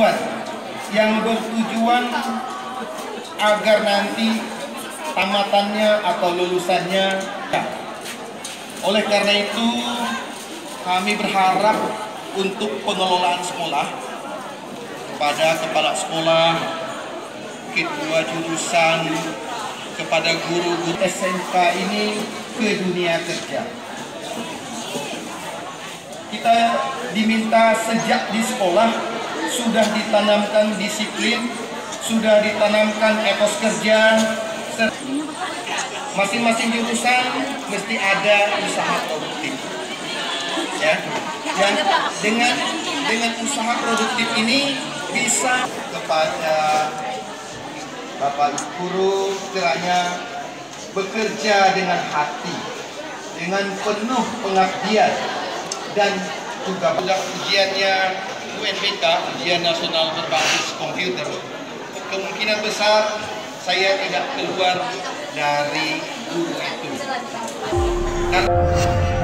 tujuan agar nanti tamatannya atau lulusannya. Oleh karena itu, kami berharap untuk pengelolaan sekolah kepada kepala sekolah, ketua jurusan, kepada guru-guru SMK ini ke dunia kerja. Kita diminta sejak di sekolah sudah ditanamkan disiplin, sudah ditanamkan etos kerja. Masing-masing jurusan mesti ada usaha produktif, ya. Dan dengan usaha produktif ini bisa kepada Bapak Guru kiranya bekerja dengan hati, dengan penuh pengabdian, dan juga ujiannya UNBK, ujian nasional berbasis komputer. Kemungkinan besar saya tidak keluar dari guru itu.